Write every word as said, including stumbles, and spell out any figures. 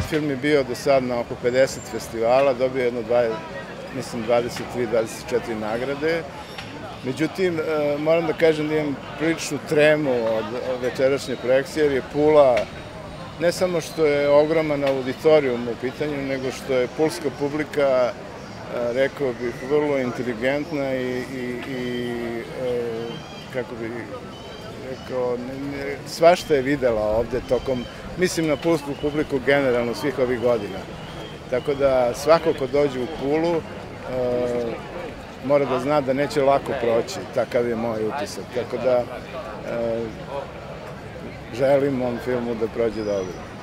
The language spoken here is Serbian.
film je bio do sad na oko pedeset festivala, dobio jedno, mislim, dvadeset tri dvadeset četiri nagrade. Međutim, moram da kažem da imam priličnu tremu od večerašnje projekcije, jer je Pula, ne samo što je ogroman auditorijum u pitanju, nego što je pulska publika, rekao bih, vrlo inteligentna i, kako bih rekao, svašta je videla ovde tokom, mislim na pulsku publiku generalno svih ovih godina. Tako da svako ko dođe u Pulu mora da zna da neće lako proći, takav je moj utisak. Tako da želim ovom filmu da prođe dobro.